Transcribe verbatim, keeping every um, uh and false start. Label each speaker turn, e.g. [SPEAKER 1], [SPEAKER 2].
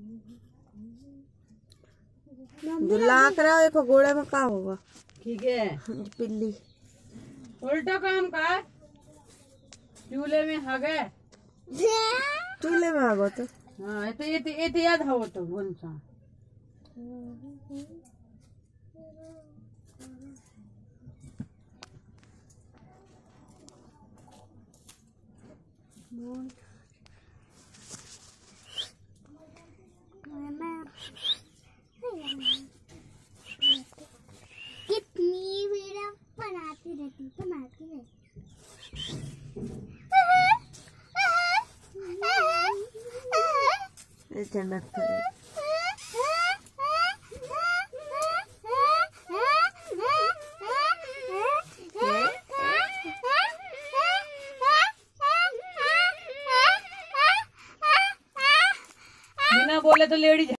[SPEAKER 1] जो लाक रहा है घोड़े में का होगा।
[SPEAKER 2] ठीक है
[SPEAKER 1] पिल्ली
[SPEAKER 2] उल्टा काम कर। चूल्हे में हगे
[SPEAKER 1] चूल्हे में हगो तो
[SPEAKER 2] हाँ तो ये ये याद हो तो कौन सा
[SPEAKER 3] कितनी वीडियो बनाती रहती बनाती रहती
[SPEAKER 1] जन्नत
[SPEAKER 2] बिना बोले तो लेडीज